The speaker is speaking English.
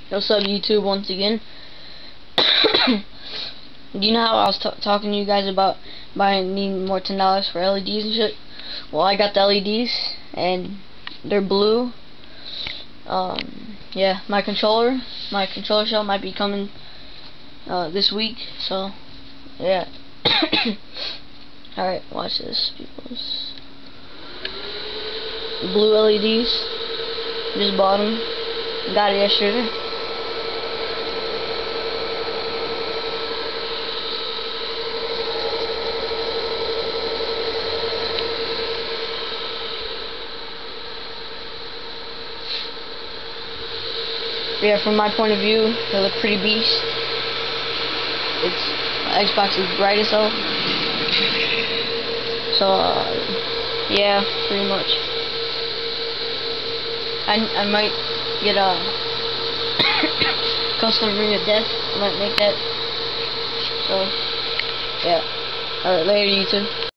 What's up, YouTube, once again? You know how I was talking to you guys about needing more $10 for LEDs and shit? Well, I got the LEDs, and they're blue. Yeah, my controller shell might be coming this week, so yeah. Alright, watch this, peoples. Blue LEDs, just bought them, got it yesterday. Yeah, from my point of view, they look pretty beast. Xbox is bright as hell. So, yeah, pretty much. I might get a custom ring of death. I might make that. So, yeah. Alright, later, YouTube.